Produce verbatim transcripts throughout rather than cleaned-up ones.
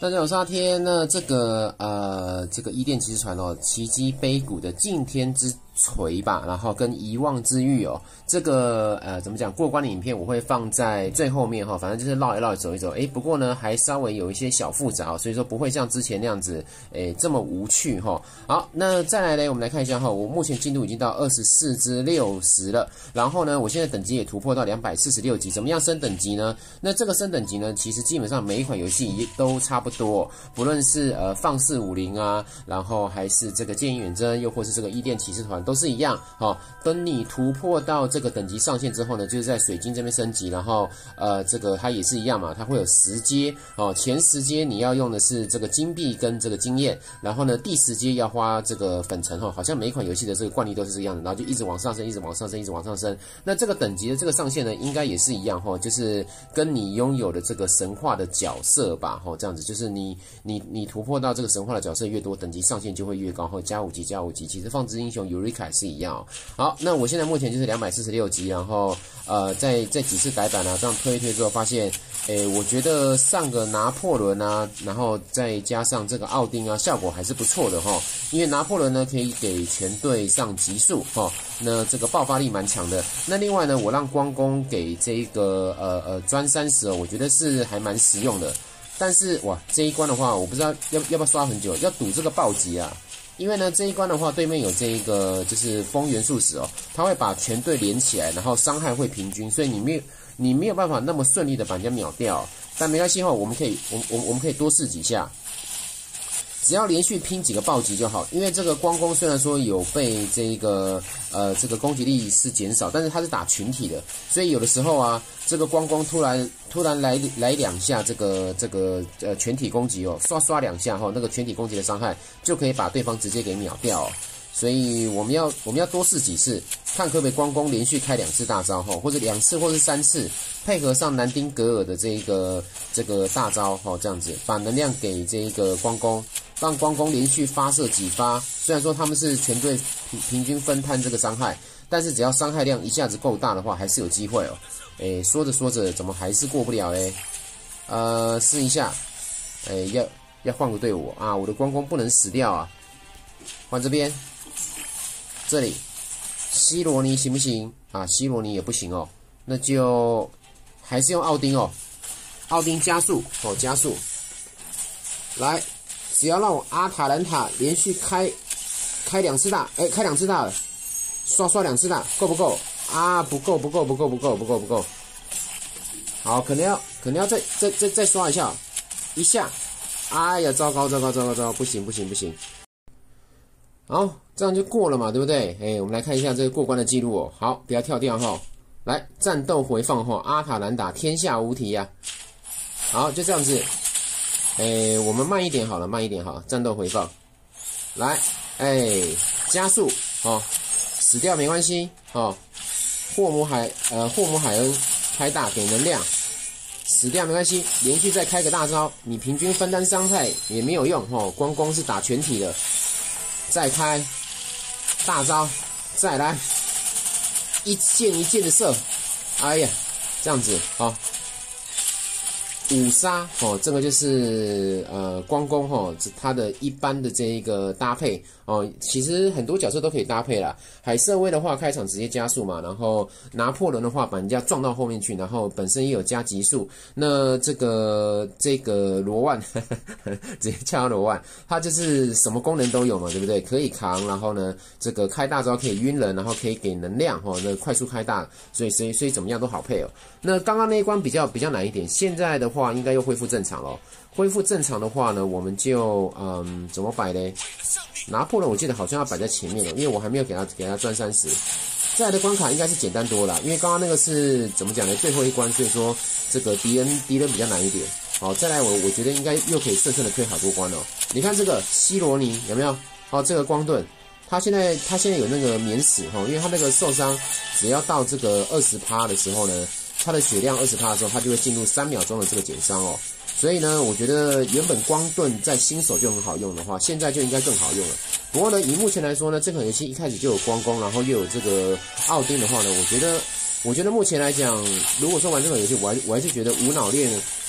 大家好，我是阿天。那这个呃，这个伊甸骑士团哦，奇迹碑谷的敬天之锤吧，然后跟遗忘之玉哦，这个呃怎么讲过关的影片我会放在最后面哈、哦，反正就是绕一绕走一走。诶，不过呢还稍微有一些小复杂、哦，所以说不会像之前那样子诶这么无趣哈、哦。好，那再来呢，我们来看一下哈、哦，我目前进度已经到二十四至六十了，然后呢，我现在等级也突破到两百四十六级，怎么样升等级呢？那这个升等级呢，其实基本上每一款游戏都差不多，不论是呃放四五零啊，然后还是这个剑影远征，又或是这个伊甸骑士团。都是一样，好、哦，等你突破到这个等级上限之后呢，就是在水晶这边升级，然后呃，这个它也是一样嘛，它会有十阶哦，前十阶你要用的是这个金币跟这个经验，然后呢第十阶要花这个粉尘哈、哦，好像每一款游戏的这个惯例都是这个样子，然后就一直往上升，一直往上升，一直往上升。那这个等级的这个上限呢，应该也是一样哈、哦，就是跟你拥有的这个神话的角色吧，哈、哦，这样子就是你你你突破到这个神话的角色越多，等级上限就会越高，后加五级加五级。其实放置英雄尤瑞卡是一样、哦。好，那我现在目前就是两百四十六级，然后呃，在在几次改版啊，这样推一推之后，发现，诶，我觉得上个拿破仑啊，然后再加上这个奥丁啊，效果还是不错的哈。因为拿破仑呢可以给全队上级数哈，那这个爆发力蛮强的。那另外呢，我让光攻给这个呃呃专三十哦，我觉得是还蛮实用的。但是哇，这一关的话，我不知道要要不要刷很久，要赌这个暴击啊。因为呢，这一关的话，对面有这一个就是风元素石哦，它会把全队连起来，然后伤害会平均，所以你没有你没有办法那么顺利的把人家秒掉。但没关系哈，我们可以我我我们可以多试几下，只要连续拼几个暴击就好。因为这个光攻虽然说有被这一个呃这个攻击力是减少，但是它是打群体的，所以有的时候啊，这个光攻突然突然来来两下这个这个呃全体攻击哦，刷刷两下哈、哦，那个全体攻击的伤害就可以把对方直接给秒掉、哦。所以我们要我们要多试几次，看可不可以光攻连续开两次大招哈，或者两次或者三次，配合上南丁格尔的这一个这个大招哈，这样子把能量给这一个光攻，让光攻连续发射几发。虽然说他们是全队平平均分摊这个伤害，但是只要伤害量一下子够大的话，还是有机会哦。诶，说着说着怎么还是过不了嘞？呃，试一下，诶，要要换个队伍啊，我的光攻不能死掉啊，换这边。这里希罗尼行不行啊？希罗尼也不行哦，那就还是用奥丁哦。奥丁加速哦，加速。来，只要让我阿塔兰塔连续开开两次大，哎，开两次大了，刷刷两次大，够不够啊？不够，不够，不够，不够，不够，不够。好，可能要可能要再再再再刷一下，一下。哎呀，糟糕，糟糕，糟糕，糟糕，不行，不行，不行。好，这样就过了嘛，对不对？哎，我们来看一下这个过关的记录哦。好，不要跳掉哈。来，战斗回放哈，阿塔兰达天下无敌呀、啊。好，就这样子。哎，我们慢一点好了，慢一点好。战斗回放，来，哎，加速哦，死掉没关系哦。霍姆海呃霍姆海恩开大给能量，死掉没关系，连续再开个大招，你平均分担伤害也没有用哦。光光是打全体的。再开大招，再来一箭一箭的射，哎呀，这样子好，五杀哦，这个就是呃光攻哦，它的一般的这一个搭配哦，其实很多角色都可以搭配啦。海瑟薇的话，开场直接加速嘛，然后拿破仑的话，把人家撞到后面去，然后本身也有加急速。那这个这个罗万，呵呵直接叫罗万，他就是什么功能都有嘛，对不对？可以扛，然后呢，这个开大招可以晕人，然后可以给能量哦，那快速开大，所以所以所以怎么样都好配哦。那刚刚那一关比较比较难一点，现在的话应该又恢复正常了。恢复正常的话呢，我们就嗯怎么摆呢？拿破仑我记得好像要摆在前面了，因为我还没有给他给他赚三十。再来的关卡应该是简单多了，因为刚刚那个是怎么讲呢？最后一关，所以说这个敌人敌人比较难一点。好，再来我我觉得应该又可以顺顺的推好多关哦。你看这个希罗尼有没有？好，这个光盾，他现在他现在有那个免死哈，因为他那个受伤只要到这个 百分之二十 的时候呢，他的血量 百分之二十 的时候，他就会进入三秒钟的这个减伤哦。所以呢，我觉得原本光盾在新手就很好用的话，现在就应该更好用了。不过呢，以目前来说呢，这款游戏一开始就有光攻，然后又有这个奥丁的话呢，我觉得，我觉得目前来讲，如果说玩这款游戏，我还我还是觉得无脑练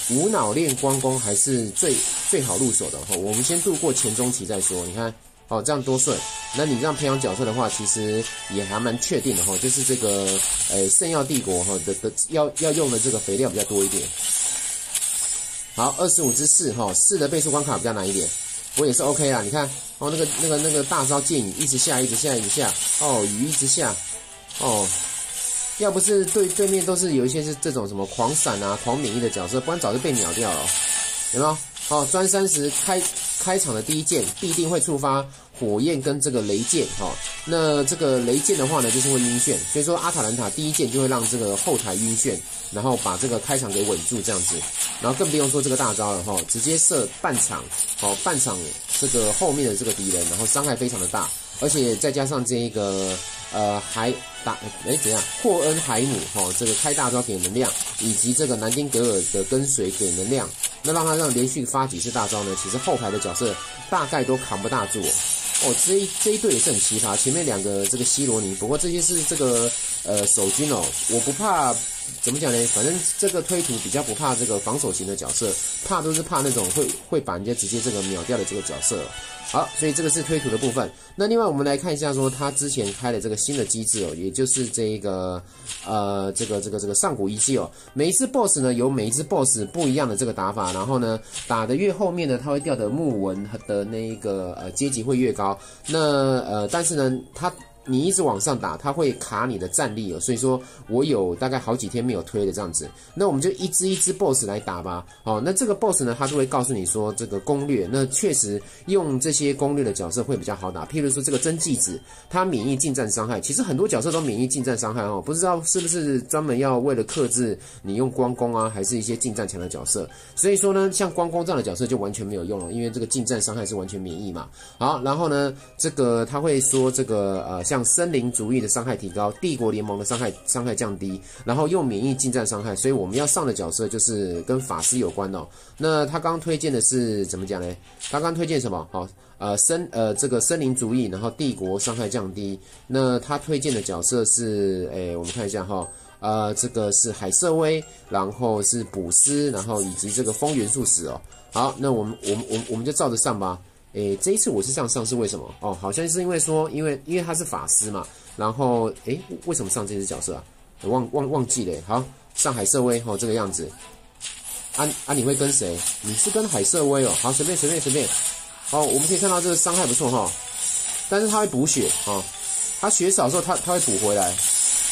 无脑练光攻还是最最好入手的哈。我们先度过前中期再说。你看，哦，这样多顺。那你这样培养角色的话，其实也还蛮确定的哈。就是这个，呃，圣耀帝国哈的的要要用的这个肥料比较多一点。好，二十五之四哈，四的倍数关卡比较难一点，不过也是 OK 啦。你看，哦，那个那个那个大招剑雨一直下，一直下，一直下，哦，雨一直下，哦。要不是对对面都是有一些是这种什么狂闪啊、狂免疫的角色，不然早就被秒掉了，有没有？哦，专三十开开场的第一剑必定会触发火焰跟这个雷剑，哈、哦，那这个雷剑的话呢，就是会晕眩，所以说阿塔兰塔第一剑就会让这个后台晕眩，然后把这个开场给稳住这样子，然后更不用说这个大招了哈、哦，直接射半场，哦，半场这个后面的这个敌人，然后伤害非常的大，而且再加上这一个呃海。大哎怎样？霍恩海姆哦，这个开大招给能量，以及这个南丁格尔的跟随给能量，那让他让连续发几次大招呢？其实后排的角色大概都扛不大住哦。哦，这一这一队也是很奇葩，前面两个这个希罗尼，不过这些是这个呃守军哦，我不怕。怎么讲呢？反正这个推图比较不怕这个防守型的角色，怕都是怕那种会会把人家直接这个秒掉的这个角色。好，所以这个是推图的部分。那另外我们来看一下说他之前开的这个新的机制哦，也就是这一个呃这个这个这个上古遗迹哦，每一次 B O S S 呢有每一只 B O S S 不一样的这个打法，然后呢打的越后面呢，它会掉的木纹的那一个呃阶级会越高。那呃但是呢它。你一直往上打，它会卡你的战力哦，所以说我有大概好几天没有推的这样子，那我们就一只一只 B O S S 来打吧。哦，那这个 B O S S 呢，它就会告诉你说这个攻略，那确实用这些攻略的角色会比较好打。譬如说这个真纪子，它免疫近战伤害，其实很多角色都免疫近战伤害哦，不知道是不是专门要为了克制你用光攻啊，还是一些近战强的角色。所以说呢，像光攻这样的角色就完全没有用了，因为这个近战伤害是完全免疫嘛。好，然后呢，这个他会说这个呃。像森林主义的伤害提高，帝国联盟的伤害伤害降低，然后又免疫近战伤害，所以我们要上的角色就是跟法师有关哦。那他刚刚推荐的是怎么讲呢？他刚刚推荐什么？好、哦，呃森呃这个森林主义，然后帝国伤害降低。那他推荐的角色是，诶，我们看一下哈、哦，呃这个是海瑟薇，然后是补斯，然后以及这个风元素石哦。好，那我们我们我们我们就照着上吧。诶，这一次我是这样上是为什么？哦，好像是因为说，因为因为他是法师嘛，然后诶，为什么上这只角色啊？忘忘忘记了。好，上海瑟薇哦，这个样子。啊啊，你会跟谁？你是跟海瑟薇哦。好，随便随便随便。哦，我们可以看到这个伤害不错哈、哦，但是他会补血啊、哦，他血少的时候他他会补回来，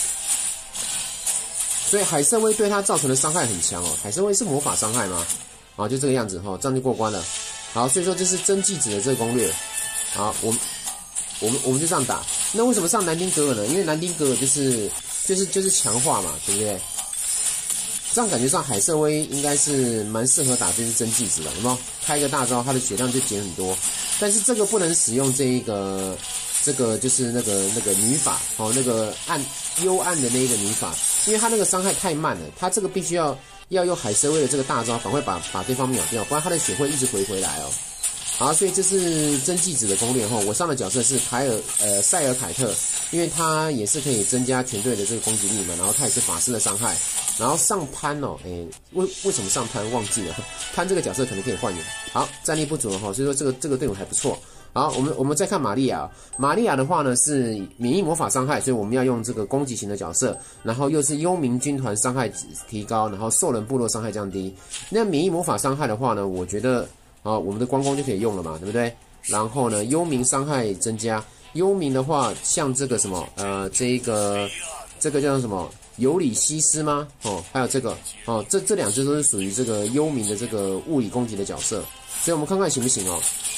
所以海瑟薇对他造成的伤害很强哦。海瑟薇是魔法伤害吗？啊，就这个样子哈、哦，这样就过关了。好，所以说这是真纪子的这个攻略。好，我们我们我们就这样打。那为什么上南丁格尔呢？因为南丁格尔就是就是就是强化嘛，对不对？这样感觉上海瑟薇应该是蛮适合打这只真纪子的，有没有？开一个大招，它的血量就减很多。但是这个不能使用这一个这个就是那个那个女法哦，那个暗幽暗的那一个女法，因为它那个伤害太慢了，它这个必须要。要用海瑟薇的这个大招，赶快把把对方秒掉，不然他的血会一直回回来哦。好，所以这是真纪子的攻略哈。我上的角色是凯尔呃塞尔凯特，因为他也是可以增加全队的这个攻击力嘛，然后他也是法师的伤害。然后上潘哦，诶，为为什么上潘忘记了？潘这个角色可能可以换人。好，战力不足了哈，所以说这个这个队伍还不错。好，我们我们再看玛利亚。玛利亚的话呢是免疫魔法伤害，所以我们要用这个攻击型的角色，然后又是幽冥军团伤害提高，然后兽人部落伤害降低。那免疫魔法伤害的话呢，我觉得啊，我们的光攻就可以用了嘛，对不对？然后呢，幽冥伤害增加，幽冥的话像这个什么呃，这一个这个叫什么尤里西斯吗？哦，还有这个哦，这这两只都是属于这个幽冥的这个物理攻击的角色，所以我们看看行不行哦。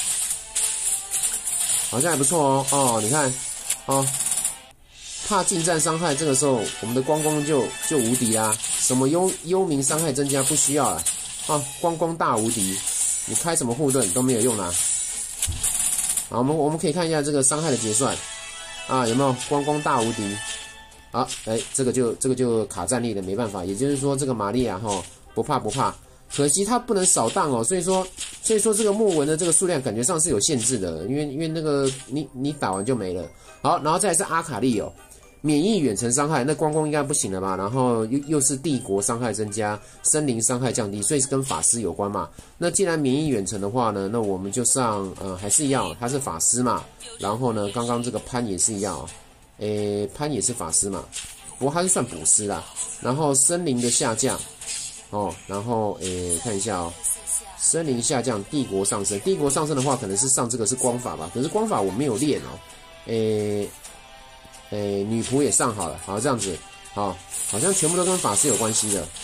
好像还不错哦，哦，你看，哦，怕近战伤害，这个时候我们的光光就就无敌啦，什么幽幽冥伤害增加不需要了，啊，光光大无敌，你开什么护盾都没有用啦。好，我们我们可以看一下这个伤害的结算，啊，有没有光光大无敌？好，哎，这个就这个就卡战力了，没办法，也就是说这个玛利亚哈不怕不怕。可惜它不能扫荡哦，所以说，所以说这个木纹的这个数量感觉上是有限制的，因为因为那个你你打完就没了。好，然后再来是阿卡丽哦， 免疫远程伤害，那光光应该不行了吧？然后又又是帝国伤害增加，森林伤害降低，所以是跟法师有关嘛。那既然免疫远程的话呢，那我们就上呃还是一样，他是法师嘛。然后呢，刚刚这个潘也是一样哦，诶，潘也是法师嘛，不过他是算补师啦。然后森林的下降哦，然后诶看一下哦，森林下降，帝国上升，帝国上升的话可能是上这个是光法吧，可是光法我没有练哦，诶。诶，女仆也上好了，好这样子，好，好像全部都跟法师有关系的。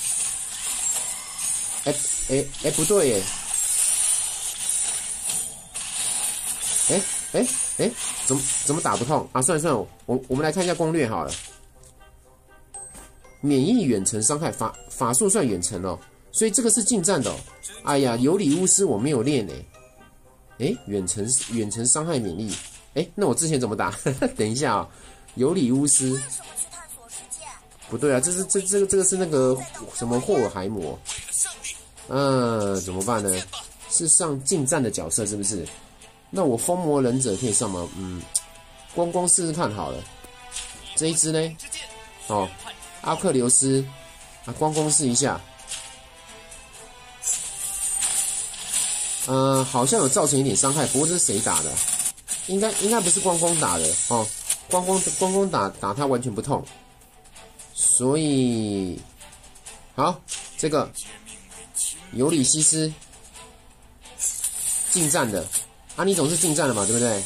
哎哎哎，不对耶！哎哎哎，怎么怎么打不痛啊？算了算了，我我们来看一下攻略好了。免疫远程伤害法法术算远程哦，所以这个是近战的哦。哎呀，有理巫师我没有练诶。哎，远程远程伤害免疫。哎，那我之前怎么打？等一下啊、哦，有理巫师，不对啊，这是这这个这个是那个什么霍尔海姆，嗯，怎么办呢？是上近战的角色是不是？那我疯魔忍者可以上吗？嗯，光光试试看好了。这一只呢？哦，阿克琉斯，啊，光光试一下。呃，好像有造成一点伤害，不过这是谁打的？应该应该不是光光打的哦，光光光光打打他完全不痛，所以好，这个尤里西斯近战的，啊，你总是近战的嘛，对不对？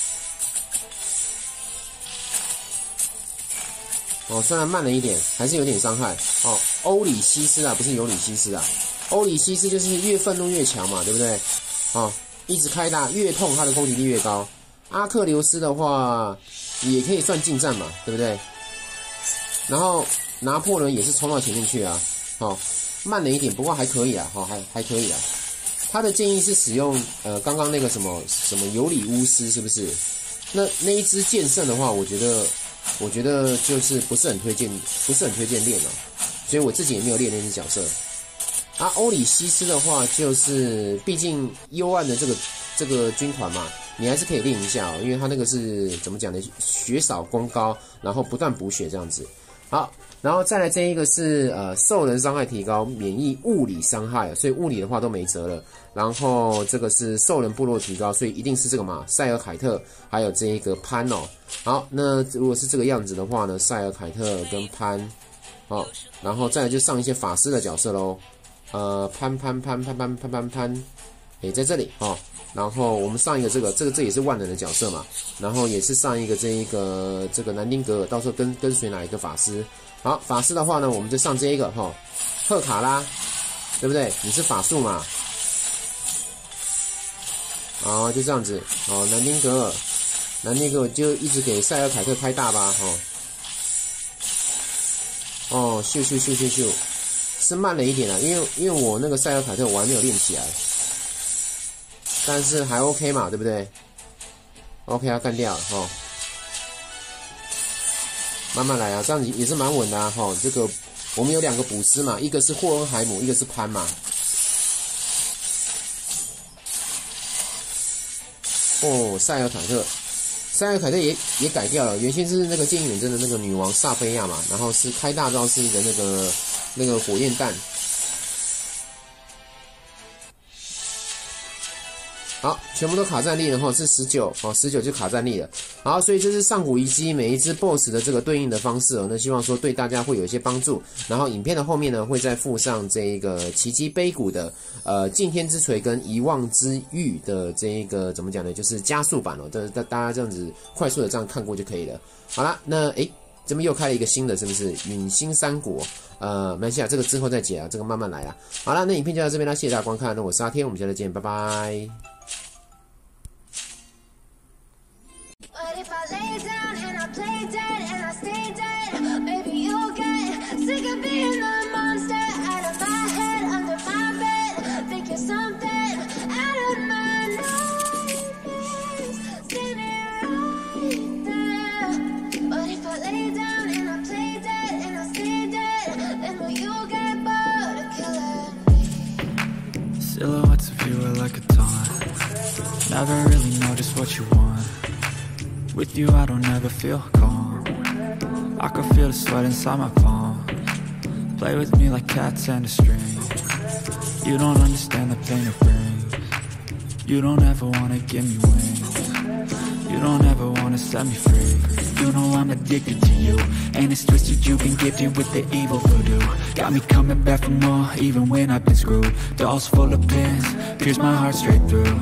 哦，虽然慢了一点，还是有点伤害。哦，欧里西斯啊，不是尤里西斯啊，欧里西斯就是越愤怒越强嘛，对不对？哦，一直开大，越痛他的攻击力越高。阿克琉斯的话，也可以算近战嘛，对不对？然后拿破仑也是冲到前面去啊，哦，慢了一点，不过还可以啊，哦，还还可以啊。他的建议是使用呃刚刚那个什么什么尤里乌斯，是不是？那那一支剑圣的话，我觉得我觉得就是不是很推荐，不是很推荐练哦，所以我自己也没有练那只角色。啊，欧里西斯的话，就是毕竟幽暗的这个这个军团嘛。你还是可以练一下哦，因为他那个是怎么讲呢？血少攻高，然后不断补血这样子。好，然后再来这一个是呃兽人伤害提高，免疫物理伤害，所以物理的话都没辙了。然后这个是兽人部落提高，所以一定是这个嘛，塞尔凯特还有这一个潘哦。好，那如果是这个样子的话呢，塞尔凯特跟潘，哦，然后再来就上一些法师的角色喽。呃，潘潘潘潘潘潘潘潘，诶，在这里哦。然后我们上一个这个这个这也是万能的角色嘛，然后也是上一个这一个这个南丁格尔，到时候跟跟随哪一个法师？好，法师的话呢，我们就上这一个哈、哦，赫卡拉，对不对？你是法术嘛？好，就这样子。好，南丁格尔，南丁格尔就一直给塞尔凯特开大吧，哦，哦，咻咻咻咻咻，是慢了一点啊，因为因为我那个塞尔凯特我还没有练起来。但是还 OK 嘛，对不对 ？OK 要干掉哦，慢慢来啊，这样也是蛮稳的啊哈、哦。这个我们有两个补师嘛，一个是霍恩海姆，一个是潘嘛。哦，塞尔凯特，塞尔凯特也也改掉了，原先是那个剑影远征的那个女王萨菲亚嘛，然后是开大招是一个那个那个火焰弹。好，全部都卡战力了哈，是十九哦，十九就卡战力了。好，所以这是上古遗迹每一只 B O S S 的这个对应的方式哦。那希望说对大家会有一些帮助。然后影片的后面呢，会再附上这一个奇迹碑谷的呃敬天之锤跟遗忘之玉的这一个怎么讲呢？就是加速版哦，这大大家这样子快速的这样看过就可以了。好啦，那诶，这边又开了一个新的，是不是？陨星三国。呃，没关系啊，这个之后再解啊，这个慢慢来啊。好啦，那影片就到这边啦，谢谢大家观看。那我是阿天，我们下次见，拜拜。 But if I lay down and I play dead and I stay dead, maybe you'll get sick of being the monster out of my head, under my bed, thinking something out of my nightmares, standing right there. But if I lay down and I play dead and I stay dead, then will you get bored of killing me? Silhouettes of you are like a taunt. Never really know just what you want. With you I don't ever feel calm. I can feel the sweat inside my palm. Play with me like cats and a string. You don't understand the pain it brings. You don't ever wanna give me wings. You don't ever wanna set me free. You know I'm addicted to you, and it's twisted, you've been gifted with the evil voodoo. Got me coming back for more, even when I've been screwed. Dolls full of pins, pierce my heart straight through.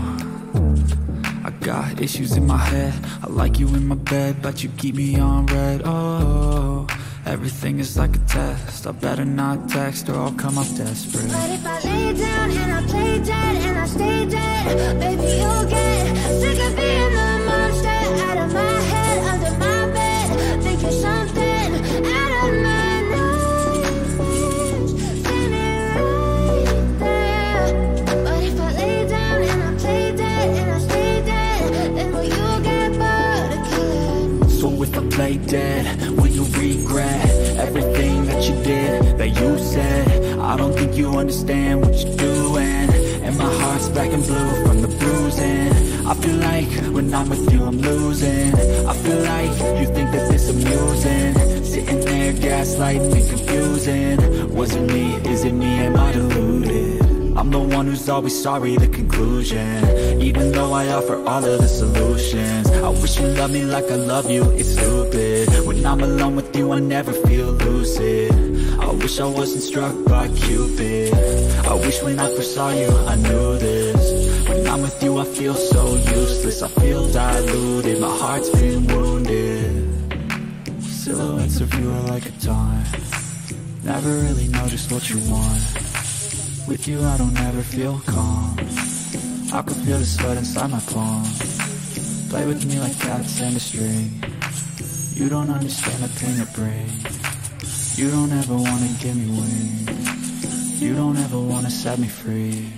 I got issues in my head, I like you in my bed, but you keep me on red. Oh, everything is like a test, I better not text or I'll come up desperate. But if I lay down and I play dead and I stay dead, baby, you'll get sick of being the monster out of my head, under my bed, thinking something out of my nightmares, seen it right there. But if I lay down and I play dead and I stay dead, then will you get bored of killing? So if I play dead, will you regret everything that you did, that you said? I don't think you understand what you're doing, and my heart's black and blue from the bruising. I feel like when I'm with you I'm losing. I feel like you think that this amusing, sitting there gaslighting and confusing. Was it me? Is it me? Am I deluded? I'm the one who's always sorry, the conclusion, even though I offer all of the solutions. I wish you loved me like I love you, it's stupid. When I'm alone with you I never feel lucid. I wish I wasn't struck by Cupid. I wish when I first saw you I knew this. When I'm with you I feel so useless, I feel diluted, my heart's been wounded. Silhouettes of you are like a taunt, never really know just what you want. With you I don't ever feel calm, I can feel the sweat inside my palm. Play with me like cats and a string. You don't understand the pain it brings. You don't ever wanna give me wings. You don't ever wanna set me free.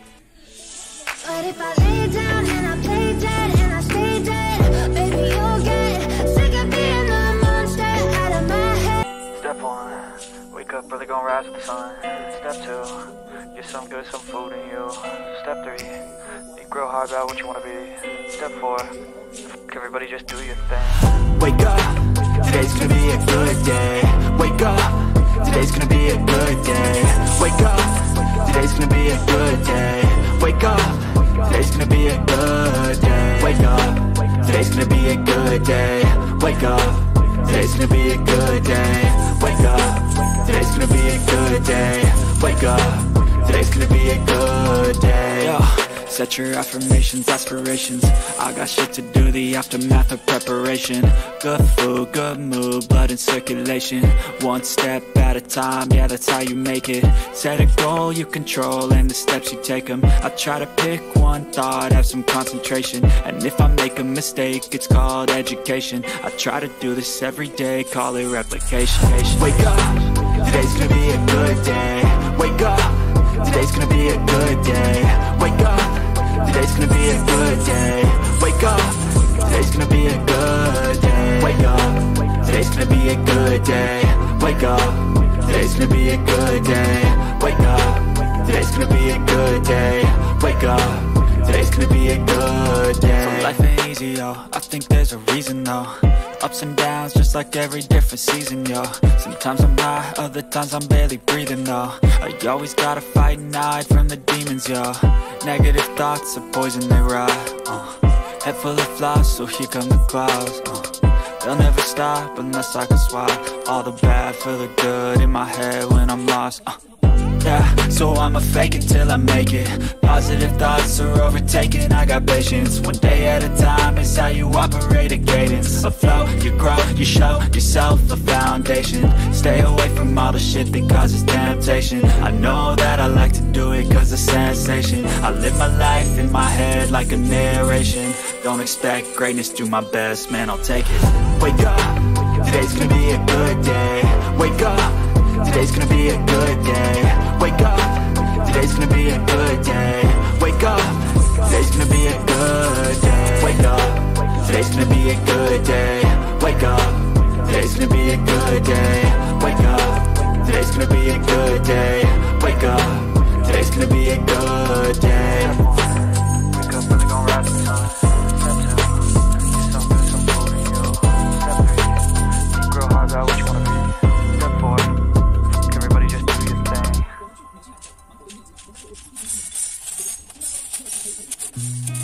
But if I lay down and I play dead and I stay dead, baby, you'll get sick of being the monster out of my head. Step one, wake up early, gon' rise with the sun. Step two, get some good, some food in you. Step three, think real hard about what you wanna be. Step four, fuck everybody, just do your thing. Wake up, today's gonna be a good day. Wake up, today's gonna be a good day. Wake up, today's gonna be a good day. Wake up, today's gonna be a good day. Wake up, today's gonna be a good day. Wake up, today's gonna be a good day. Wake up, today's gonna be a good day. Wake up, today's gonna be a good day. Yo. Set your affirmations, aspirations. I got shit to do, the aftermath of preparation. Good food, good mood, blood in circulation. One step at a time, yeah, that's how you make it. Set a goal you control and the steps you take them. I try to pick one thought, have some concentration. And if I make a mistake, it's called education. I try to do this every day, call it replication. Wake up, today's gonna be a good day. Wake up, today's gonna be a good day. Wake up, today's gonna be a good day. Wake up, today's gonna be a good day. Wake up, today's gonna be a good day. Wake up, today's gonna be a good day. Wake up, today's gonna be a good day. Wake up, today's gonna be a good day. So life ain't easy, yo, I think there's a reason though. Ups and downs, just like every different season, yo. Sometimes I'm high, other times I'm barely breathing, though. I always gotta fight and hide from the demons, yo. Negative thoughts are poison, they rot, uh. Head full of flies, so here come the clouds, uh. They'll never stop unless I can swap all the bad for the good in my head when I'm lost, uh. Yeah, so I'ma fake it till I make it. Positive thoughts are overtaken, I got patience. One day at a time is how you operate a cadence. A flow, you grow, you show yourself a foundation. Stay away from all the shit that causes temptation. I know that I like to do it cause it's sensation. I live my life in my head like a narration. Don't expect greatness, do my best, man, I'll take it. Wake up, today's gonna be a good day. Wake up, today's gonna be a good day. Wake up, today's gonna be a good day. Wake up, today's gonna be a good day. Wake up, today's gonna be a good day. Wake up, today's gonna be a good day. Wake up, today's gonna be a good day. Wake up, today's gonna be a good day. Wake up early, gon' rise with the sun. Step two, get some good, some food in you. Step three, think real hard about what Thank